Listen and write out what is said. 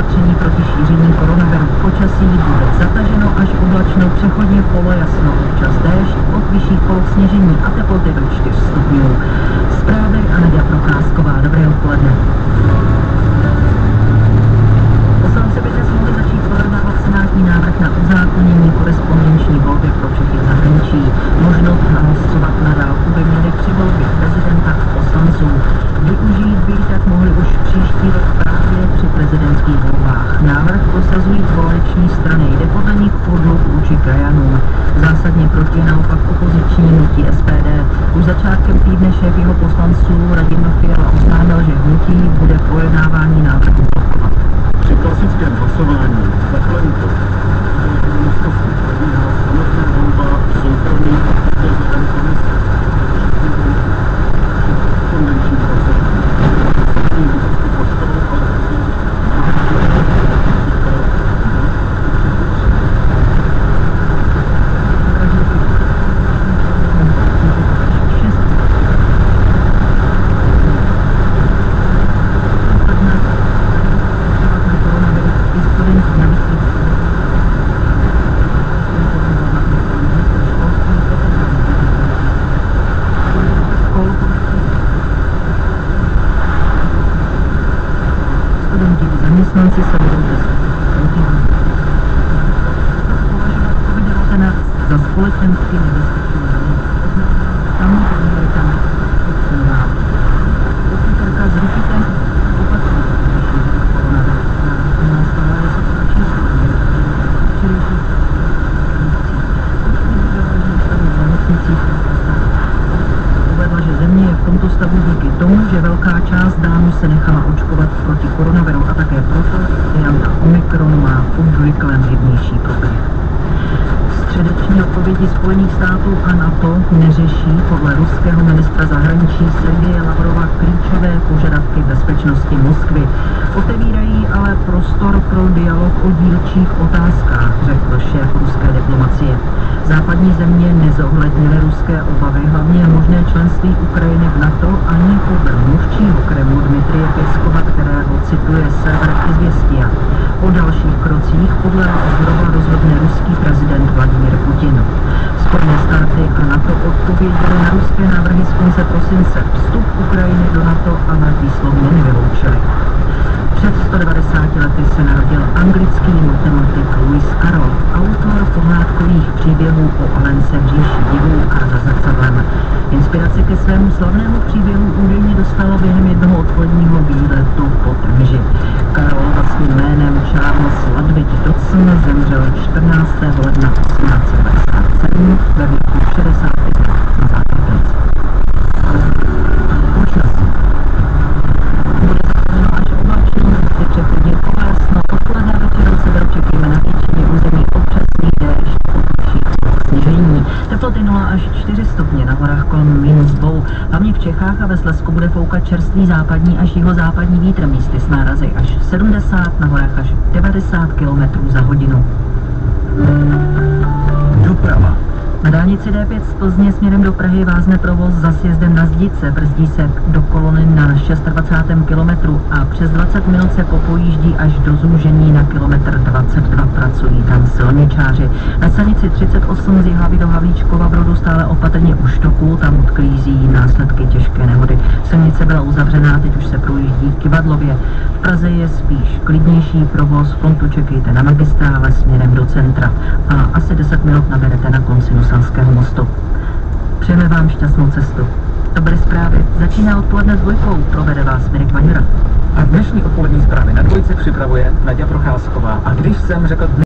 opatření proti šíření koronaviru. Počasí bude zataženo až oblačno, přechodně polojasno, občas déšť, od vyšších poloh sněžení a teploty do 4 stupňů. Zprávy a Naděja Procházková. Dobré odpoledne. Poslanci by dnes mohli začít projednávat senátní návrh na uzákonění korespondenční volby pro Čechy v zahraničí. Možnost hlasovat na dálku by měli při volbě prezidenta a poslanců. Využít by tak mohli už příští rok právě při prezidentských volbách. Návrh prosazují koaliční strany, jde podle nich podluh vůči krajanům. Zásadně proti je naopak opoziční hnutí SPD. Už začátkem týdne šéf jeho poslanců Radim Fiala oznámil, že hnutí bude projednávání návrhu blokovat. Při klasickém hlasování za plentu místnosti probíhá samotná volba soukromých prezident komise. Konvenční hlasování. Zaměstnanci se budou testovat. Považovat COVID-19 za společensky nebezpečnou nemoc. Tam je tam odsouhá. Doktorka zrušíte opatření koronavirus na stále vysoké číslo. Včerejší uvedla, že země je v tomto stavu díky tomu, že velká část dánů se nechala očkovat proti koronaviru a také proto varianta Omikron má obvykle mírnější průběh. Středeční odpovědi Spojených států a NATO neřeší podle ruského ministra zahraničí Sergeje Lavrova klíčové požadavky bezpečnosti Moskvy. Otevírají ale prostor pro dialog o dílčích otázkách, řekl šéf ruské diplomacie. Západní země nezohlednily ruské obavy, hlavně možné členství Ukrajiny v NATO, ani podle mluvčího Kremlu Dmitrije Peskova, kterého cituje server Izvěstia. O dalších krocích podle Lavrova rozhodne ruský prezident Vladimír Putin. Spojené státy a NATO odpověděly na ruské návrhy z konce prosince. Vstup Ukrajiny do NATO ale výslovně nevyloučili. Před 190 lety se narodil anglický matematik Lewis Carroll, autor pohádkových příběhů o Alence v říši divů a za zrcadlem. Inspiraci ke svému slavnému příběhu údajně dostalo během jednoho odpoledního výletu po Temži. Carroll vlastním jménem Charles Ludwig Dodson zemřel 14. ledna 1857 ve věku 65 let na základnici. Teploty 0 až 4 stupně, na horách kolem -2. Hlavně v Čechách a ve Slezsku bude foukat čerstvý západní až jihozápadní vítr, místy s nárazy až 70, na horách až 90 km za hodinu. Doprava. Na dálnici D5 z Plzně směrem do Prahy vázne provoz za sjezdem na Zdice, brzdí se do kolony na 26. kilometru a přes 20 minut se popojíždí až do zúžení na kilometr 22, pracují tam silničáři. Na stanici 38 z Jihlavy do Havlíčkova Brodu stále opatrně u Štoků, tam odklízí následky těžké nehody. Silnice byla uzavřená, teď už se projíždí k Kivadlově. V Praze je spíš klidnější provoz, frontu čekejte na magistrále směrem do centra a asi 10 minut naberete na konci Nusanského mostu. Přejeme vám šťastnou cestu. Dobré zprávy. Začíná odpoledne s Dvojkou. Provede vás Mirek Vaňura. A dnešní odpolední zprávy na Dvojce připravuje Naděja Procházková. A když jsem řekl